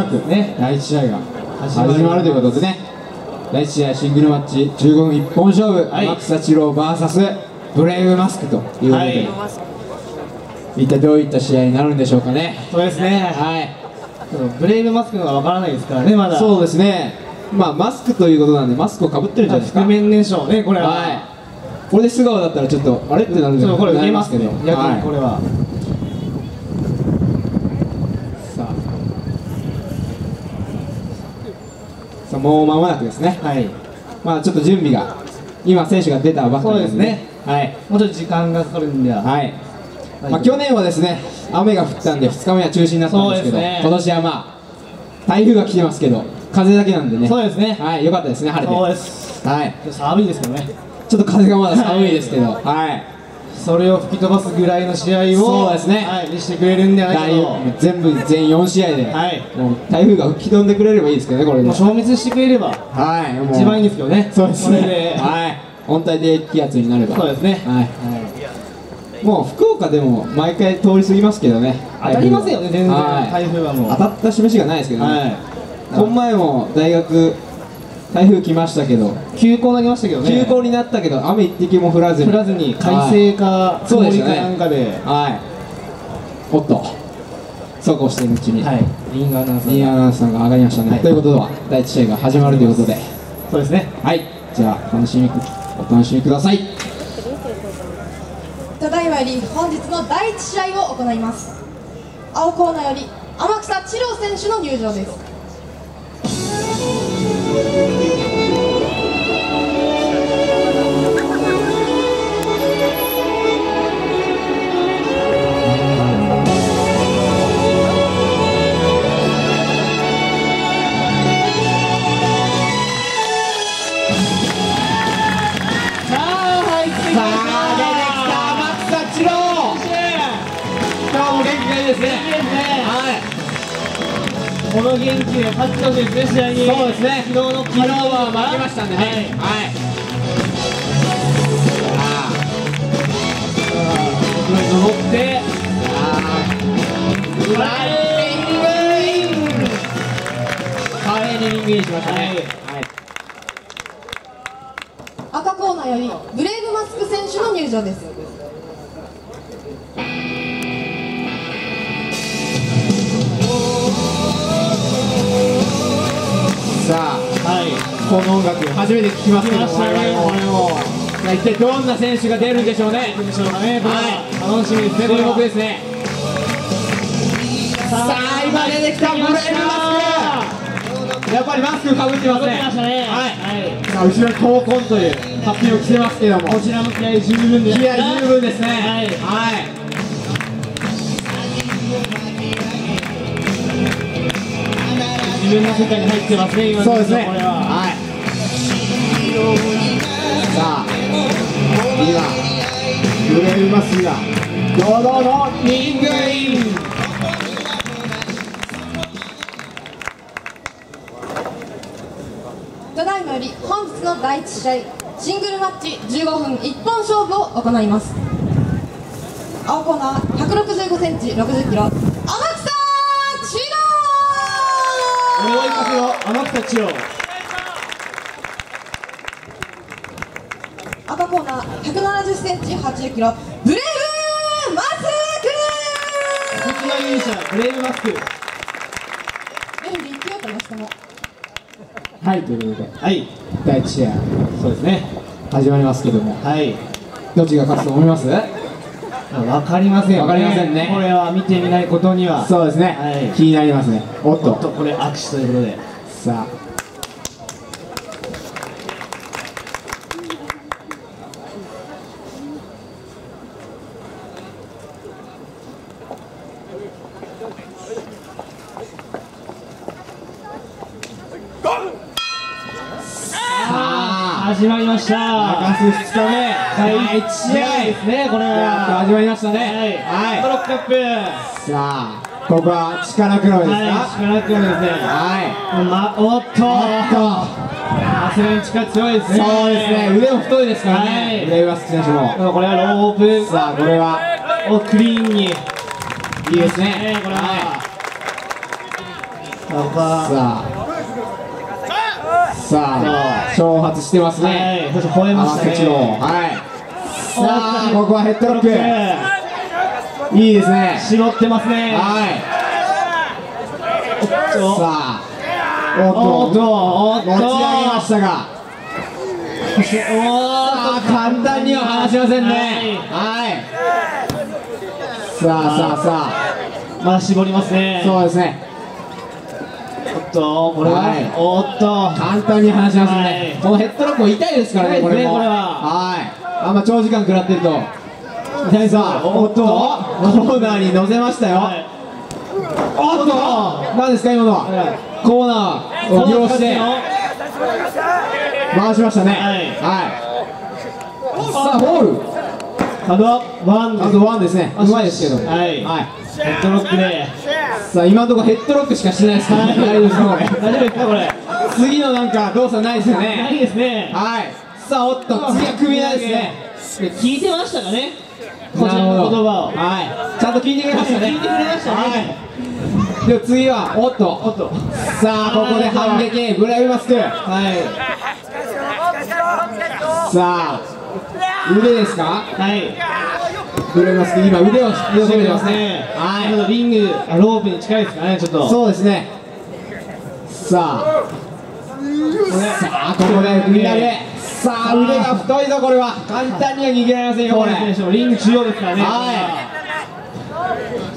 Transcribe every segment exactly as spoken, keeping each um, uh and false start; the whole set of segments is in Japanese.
くねだいいち試合が始まるということでね、だいいち試合シングルマッチじゅうごふん一本勝負、天草四郎 ブイエス ブレイブマスクということで、はい、一体どういった試合になるんでしょうかね。 そうですね、はい、ブレイブマスクのがわからないですからね、まだ。 そうですね、まあマスクということなんでマスクをかぶってるんじゃないですか。 覆面でしょうね、これは。 はい、これで素顔だったらちょっとあれってなるんじゃないですか。 これ受けますけど、逆にこれは。 さあ、さあもう間もなくですね。はい。まあちょっと準備が今選手が出たばっかりですね。はい。もうちょっと時間がかかるんでは。はい。まあ去年はですね雨が降ったんでふつかめは中止になったんですけど、今年はまあ台風が来てますけど風だけなんでね。そうですね。はい、良かったですね、晴れて。そうです。はい。寒いですけどね。ちょっと風がまだ寒いですけど、はい。それを吹き飛ばすぐらいの試合を、そうですね。はい、してくれるんじゃないかと。全部全よん試合で、はい。もう台風が吹き飛んでくれればいいですけどね、これで。消滅してくれれば、はい、一番いいんですけどね。そうですね。はい。温帯低気圧になれば。そうですね。はい。もう福岡でも毎回通り過ぎますけどね。当たりませんよね、全然。台風はもう。当たった示しがないですけどね。この前も大学台風来ましたけど休校になりましたけどね。休校になったけど雨一滴も降らずに降らずに快晴か曇りかなんかで、はい、おっとそうこうしているうちにリングアナウンサーリングアナウンサーが上がりましたね。ということはだいいち試合が始まるということで、そうですね。はい、じゃあ楽しみお楽しみください。 ただいまより本日のだいいち試合を行います。青コーナーより天草千郎選手の入場です。 この元気で勝ってほしいですね、試合に。そうですね、昨日の昨日は負けましたんでね。はい、はい、登って、フライングイン、華麗にリングインしましたね。はい、 赤コーナーよりブレイブマスク選手の入場です。 さあ、はい、この音楽初めて聴きますけど、我々も一体どんな選手が出るんでしょうね。でしょうかね。はい、楽しみですね。注目ですね。さあ今出てきたブレイブマスク、やっぱりマスクかぶってますね。はい。さあ後ろに闘魂というハッピーを着てますけども、こちらも気合十分です。気合十分ですね。はい。はい。 自分の世界に入ってますね、今の。そうですね。これは。はい。 さあ、今ブレイブマスクが堂々のリングイン。 ただいまより本日のだいいち試合シングルマッチじゅうごふん一本勝負を行います。青コーナーひゃくろくじゅうごセンチろくじゅっキロ天草千郎。 俺はいますよ、天草千代。 赤コーナーひゃくななじゅっセンチはちじゅっキロブレイブマスク。 こちら勇者ブレイブマスク。 レフリー勢いとましても。 はい、ということで、はい、だいいち試合、そうですね、始まりますけども、はい、どっちが勝つと思います？ わかりませんよね。わかりませんね。これは見てみないことには。 そうですね。はい、気になりますね。おっと。 おっと、これ握手ということで。 さあ。 始まりました。 中洲ふつかめだいいち試合ですね。これは始まりましたね。はい。 トロックアップ。 さあ、ここは力比べですか？ 力比べですね。はい。ま、おっと。おっと。さすがに力強いですね。 そうですね。腕も太いですからね。ブレイブマスク選手も。 これはロープ。 さあ、これはおクリーンにいいですね。 これは。 さあさあ挑発してますね。 はい、そして吠えましたね。 はいさあここはヘッドロックいいですね。 絞ってますね。 はいさあおっとおっとおっと持ち上げましたがそしておさあ簡単には離しませんね。はいさあさあさあまだ絞りますね。 そうですね。 おっとこれは、 はい、 おっと簡単に離しますね、はい、このヘッドロックも痛いですからね、これも。 これははいあんま長時間食らってると痛い。さあおっとコーナーに乗せましたよ、はい、おっと何ですか今のは、はい、コーナーを利用して回しましたね。はい、はい、さあボールカードワンです。 あとワンですね。うまいですけど。はい。はい。 ヘッドロックで。 さあ今のところヘッドロックしかしてないですからね。大丈夫ですかこれ。 大丈夫ですかこれ。 次のなんか動作ないですよね。 ないですね。 はい。さあおっと次は首輪ですね。 聞いてましたかね。こちらの言葉を。 はい。ちゃんと聞いてくれましたね。 聞いてくれましたね。 はい。で次はおっとおっと。さあここで反撃ブレイブマスク。はい。さあ腕ですか。はい。ブレイブマスク今腕を締めてますね。はい。 リングロープに近いですかねちょっと。 そうですね。さあさあここで首投げ。さあ腕が太いぞこれは簡単には逃げられませんよこれ。 リング中央ですからね。 はい。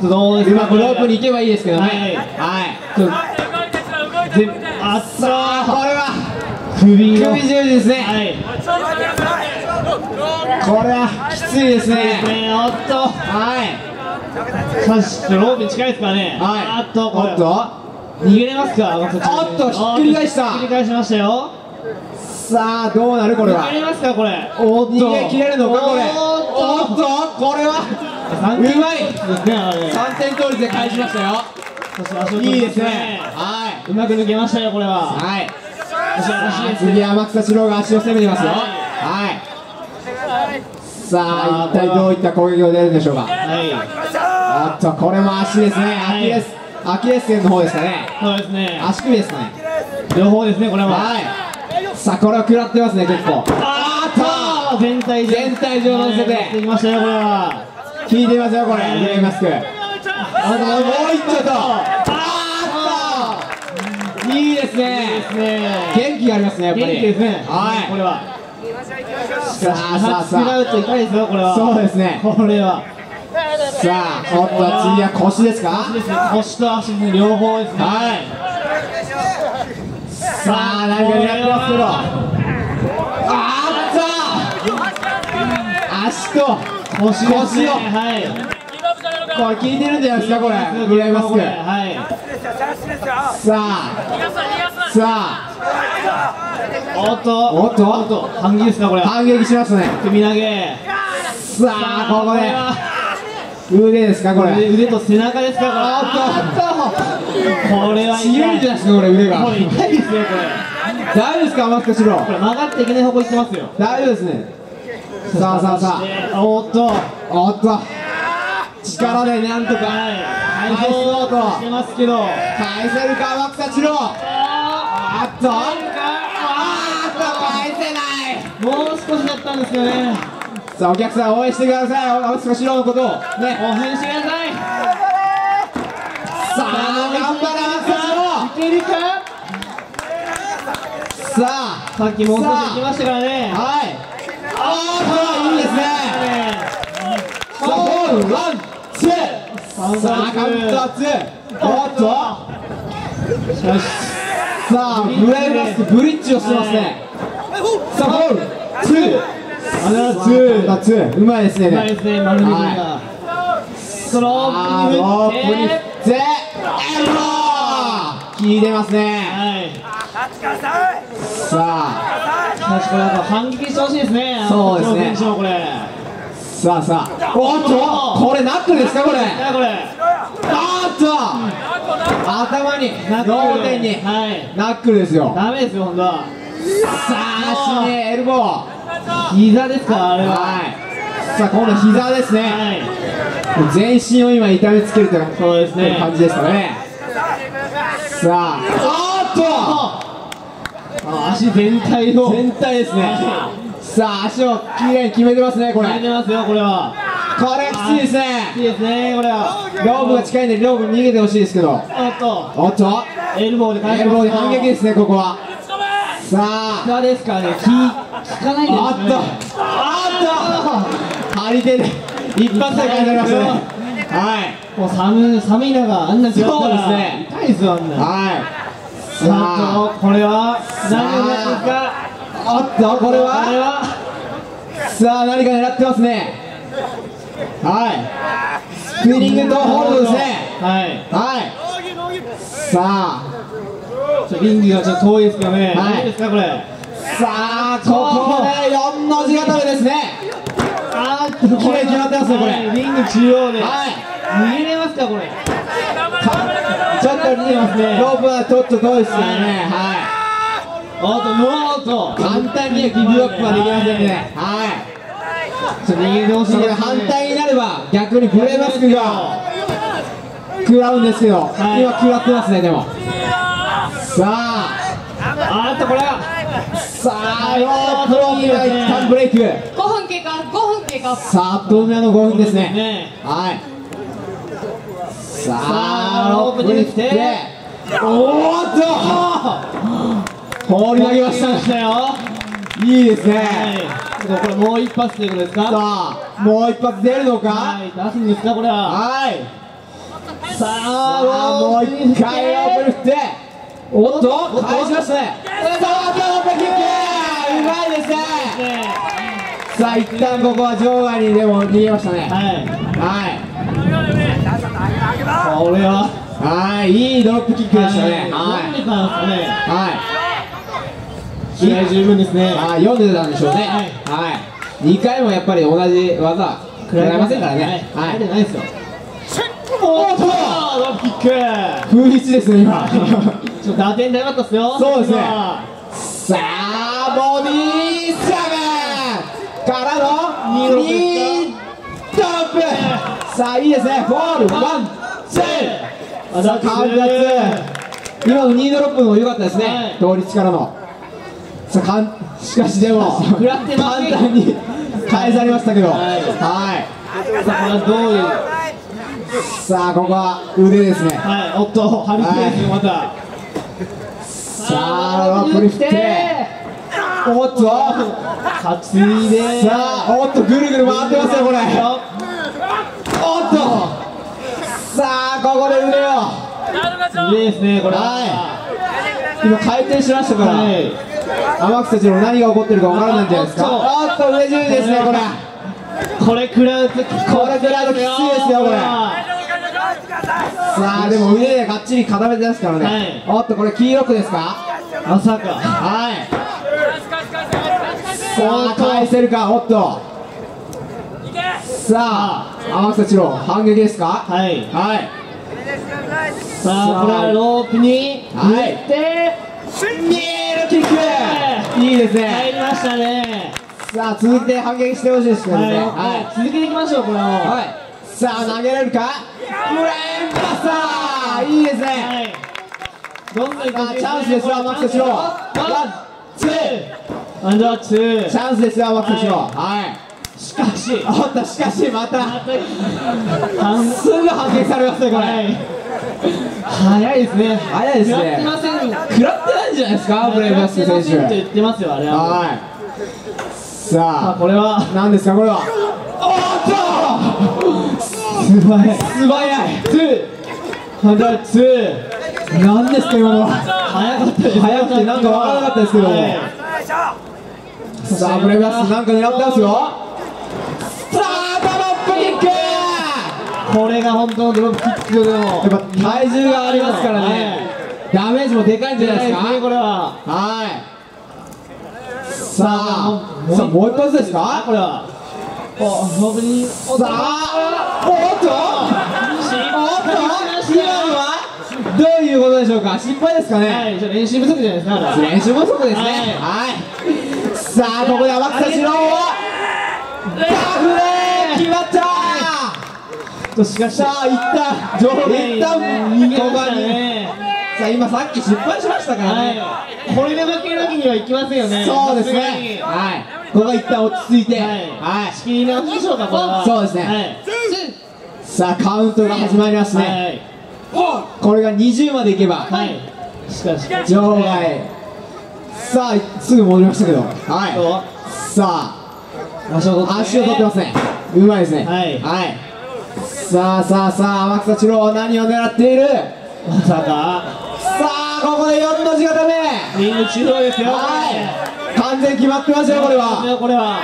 どうですか。 うまくロープに行けばいいですけどね。はい。 あっさあこれは首首十字ですね。 はい。 これはきついですね。 おっと。 はい。 さしロープに近いですからね。 はい。 あっとこれ。 おっと。 逃げれますか。 おっとひっくり返した。 ひっくり返しましたよ。 さあどうなるこれは。 逃げれますかこれ。 おっと逃げ切れるのかこれ。おっとこれはうまい。さんてん倒立で返しましたよ。いいですね。はい。 うまく抜けましたよこれは。 はい。次は天草四郎が足を攻めてますよ。はい。さあ一体どういった攻撃が出るんでしょうか。はい。おっとこれも足ですね。アキレスアキレス腱の方ですかね。 そうですね。 足首ですかね。 両方ですねこれは。 はい。さあこれは食らってますね結構。あーっと全体全体上乗せていきましたよこれは。 効いてますよこれブレイブマスク。あともう一丁と。いいですね。元気がありますねやっぱり。 元気ですね。 はい。 これは。 さあさあさあ。 うと痛いですよこれは。 そうですね。 これは。 さあおっと次は腰ですか。 腰ですね。腰と足の両方ですね。 はい。さあ何か狙ってますけど。あーっと。足と腰腰を。はい。これ効いてるんじゃないですかこれ。ブレイブマスク。はい。さあさあおっとおっとおっと反撃ですかこれ。 反撃しますね。 首投げ。 さあここで腕ですかこれ。 腕と背中ですかこれ。 おっとこれはちぎれるんじゃないですかこれ腕が。 これ痛いですよこれ。 大丈夫ですか天草四郎。 これ曲がっていけない方向行ってますよ。 大丈夫ですね。さあさあさあおっとおっと力でなんとか返そうとしてますけど返せるか天草四郎。あっとあっと返せない。 もう少しだったんですけどね。 さあお客さん応援してください天草四郎のことをね応援してください。 さあ頑張れ天草四郎。 いけるか。 さあさっきもう少し行きましたからね。 はい。ああいいですね。さあボールワンツー。さあカウントはツー。おっとさあブレイブマスクブリッジをしてますね。さあボールツー。あらツーうまいですね。 うまいですね丸めが。スロープに振ってエロー効いてますね。 さあ確かに反撃してほしいですね。 そうですね。 これさあさあおっとこれナックルですかこれ。 これあっと頭に同点にナックルですよ。 ダメですよ本当は。 さあ足にエルボー膝ですかあれは。 はい。さあ今度膝ですね。全身を今痛めつけるという感じですかね。 さあ、おっとあ足全体を全体ですね。さあ、足をきれいに決めてますね、これ。 決めてますよ、これは。 これきついですね。 いいですね、これは。 ロープが近いんで、ロープに逃げてほしいですけど。 おっと、 おっと、 エルボーで返しエルボーでます。 反撃ですね、ここは。さあ、 下ですからね、効かないですね。 あっと、あっと、張り手で一発で返されましたね。はい。 もう寒寒い中、あんな強そうですね。 痛いですよ、あんな。 はい。 さあ、これは何を狙っていくか。 おっと、これこれははさあ、何か狙ってますね。はい。スピニングとホールドですね。 はい。 はい。さあ、 ちょリングがちょっと遠いですけどね。 はいどうですか、これ。 さあ、ここでよんの字固めですね。 あーっと、 綺麗に決まってますねこれはいリング中央で。 はい。 逃げれますか、これ。 ちょっと逃げますね。 ロープはちょっと遠いですよね。はおっと、もうっと。 い。簡単にはギブアップはできませんね。はい。 ちょっと逃げてほしいこれですね。 反対になれば逆にブレーマスクが食らうんですけど、 はい今食らってますね。でもさあ、 あーっと、これは。 さあ、ロープロープが一旦ブレイク。 ごふん経過、ごふん経過。 さあ、あっという間のごふんですね。 ね。 はい。ささあ、 あロープに来て、おーっと放り投げましたね。 来ましたよ。 いいですね。 はい。これもう一発ということですか。 さあ、もう一発出るのか。 はい。出すんですか、これは。 はい。 ささあ、 あ、もう一回ロープに振って、おっと、返しましたね。さあ、ロープキック、うまいですね。 ね。 さあ、一旦ここは場外にでも逃げましたね。 はい。 はい。 これは。 はい、いいドロップキックでしたね。 なんはでなんですかね。 い。はい。 気合十分ですね。 あー、読んでたんでしょうね。はい。にかいもやっぱり同じ技食らいませんからね。 は。 はいい。 出てないですよ。 おっと、 ドロップキック。 風一ですね、今。 ちょっと打点で良かったですよ。 そうですね今さあ、ボディースラムからのニードロップニードロップ。さあ、いいですね。フォール、ワン、ツー。 あさあ、カウンターツー。今のニードロップも良かったですはいね。倒立からの。さあ、かんしかしでも、 食らってます簡単に返されましたけど。ははいい。 さあ、これはどういう。 さあ、ここは腕ですね。 はい。おっと、張り付けですよ、また。 さあ、ロープに振って。おっと。 担いで。 さあ、おっと、ぐるぐる回ってますよ、これ。おっと。さあ、ここで腕を。 いいですね、これは。 はい。今回転しましたから。 はい。 天草たちの何が起こってるかわからないんじゃないですか。 おっおっと、腕十字ですね、これ。 これ食らうとき、 これ食らうときついですよこれさあ、でも腕でがっちり固めてますからね。 はいおっと、これキーロックですか。 まさか。 はい。さあ、返せるか。おっと。さあ、天草たちの反撃ですか。 はい。 はい。 さあ、これはロープにはい入って、 ミールキック。いいです入ね。 りましたね。 さあ、続いて反撃してほしいですけどはい。 ね。ははい続けていきましょう、これを。ははい。さあ、投げれるか。ブレーンバスター。いいですね。 い。どんどんいさあ、チャンスですよ、天草たちの。ワン、ツー。 アンダーツー。 チャンスですよ、天草たちの。はい。 しかし、 おっと、しかし、また。 また、半すぐ反撃されますね、こはれ。 い。早いですね。 早いですね食らってません。 食らってないんじゃないですか、ブレイブバスケ選食らってませんと手。 言ってますよ、あれは。 はい。 さあ、 さあ、 これは。 何ですか、これは。おっと。 素早い。 素早い。 ツー。アンダーツー。 何ですか、今のは。 早かったです。 早くてなんかわからなかったですけどもはいさあ、ブレイブバスなんか狙ってますよ。さあ、ドロップキック。 これが本当のドロップキックでも。 やっぱ体重がありますからね。ダメージもでかいんじゃないですか。 ね、これは。 はい。さあ、さあ、もう一発ですか。 これは。お、本当に。 さあ、おっと。おっと。今のは。どういうことでしょうか。失敗ですかはね。 い、じゃあ練習不足じゃないですか。あれ練習不足ですね。 ははい。さあ、ここで天草四郎。バフで決まったとしかし。 さあ、一旦、 上下一旦、 逃げましたここに。 ね。 さあ今さっき失敗しましたからね、 はい、これで負けるわけにはいきませんよね。 そうですね、はい、ここが一旦落ち着いて、はい、 はい、仕切り直しでしょうか、これは。 そうですね、はい、さあカウントが始まりますね、はい、これがにじゅうまでいけば、はい、しかし場外、さあすぐ戻りましたけど、はい、さあ足を取ってますね、うまいですね、はい、はい、さあさあさあ天草四郎何を狙っている、 まさか、 さあここでよんの字固め、 リング中央ですよ、 はい、完全に決まってますよこれは、 これは。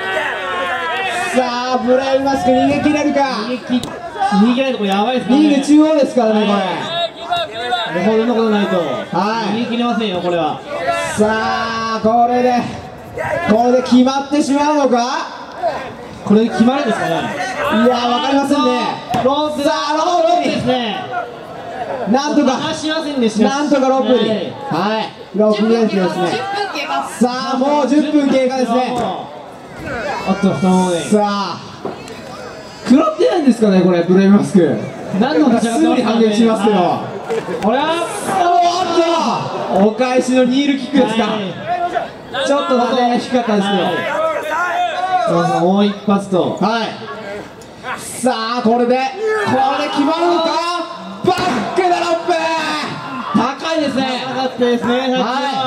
さあブレイブマスク逃げ切れるか、 逃げ切逃げ切れないとこれやばいですね、 リング中央ですからね、これよほどのことないと、 はい、 逃げ切れませんよこれは。 さあこれでこれで決まってしまうのか、 これで決まるんですかね、 いや分かりませんね、 ロープ、 さあロープにですね、 なんとかしませんでした、 なんとかロープに、はい、ロープレースですね、さあもうじゅっぷん経過ですね、 あっと太ももで、 さあ食らってないんですかねこれ、ブレイブマスク何の立ち上がってますかね、 すぐに反撃しますけど、 これはおっとお返しのニールキックですか、はい、ちょっと立てが低かったですけど、 はい、もう一発と、 はい、さあこれでこれで決まるのか、バックドロップ高いですね、 高かったですね、はい、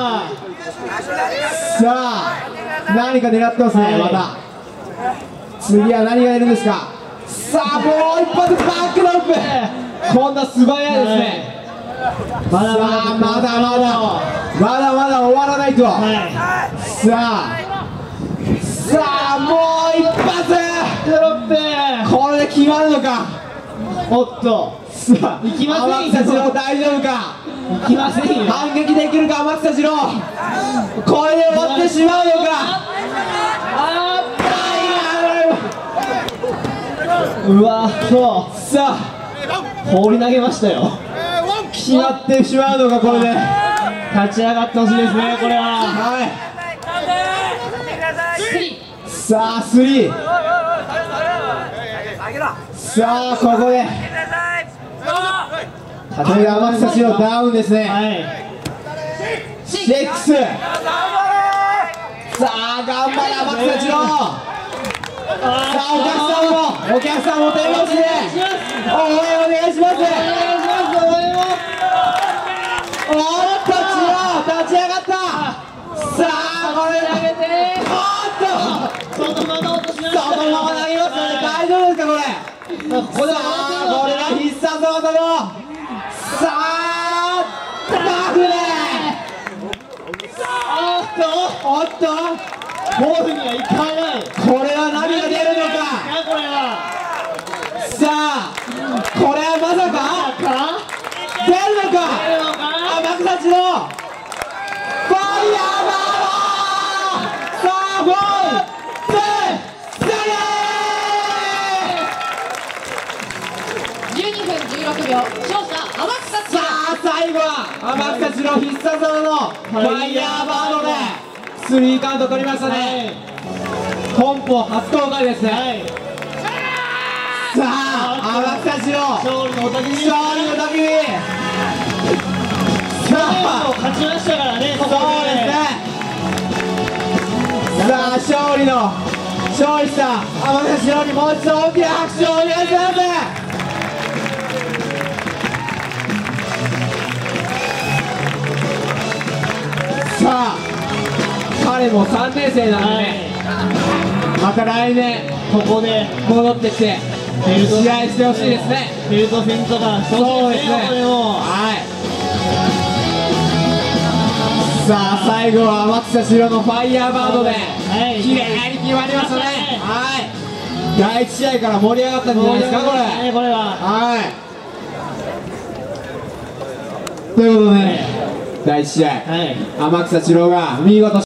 さあ何か狙ってますね、はい、また次は何が出るんですか、さあもう一発バックドロップ、今度は素早いですね、 まだまだまだまだまだまだ終わらないと、はい、さあさあもう一発ドロップ、 これで決まるのか、 おっとさあいきませんよ、 天草四郎大丈夫か、 いきませんよ、 反撃できるか天草四郎、これで終わってしまうのか、 あーうわそう、 さあ放り投げましたよ、 決まってしまうのか、これで立ち上がってほしいですね、これは。 はい、さあスリー、さあここでこれで天草四郎ダウンですね、はい、シックス、さあ頑張れ天草四郎、さあお客さんもお客さんも手拍子で応援お願いします、おっと四郎立ち上がった、さあこれ投げて、おっとそのまま落としました、 そのまま投げますよね、大丈夫ですかこれ、これはこれが必殺技の、さあタフで、おっとおっとボールにはいかない、 これは何が出るのか、 これはさあこれはまさか出るのか、天草四郎ファイヤーバード、さあフォーツースリー、 じゅうにふんじゅうろくびょう、勝者天草四郎、 さあ最後は天草四郎必殺技のファイヤーバードでスリーカウント取りましたね、はい、本邦初公開ですね、はい、さあ天草四郎勝利の雄たけび、 勝利の雄たけび、さあ勝ちましたからね、 そうですね、さあ勝利の勝利した天草四郎にもう一度大きな拍手をお願いします。さあ彼もさんねん生なので、ね、はい、また来年ここで戻ってきて試合してほしいですね。 ベルト戦とかしてほしいですね。 はい、さあ最後は天草四郎のファイヤーバードで綺麗に決まりましたね。はい、だいいち試合から盛り上がったんじゃないですかこれ。 これははい、ということで、だいいち試合、天草四郎が見事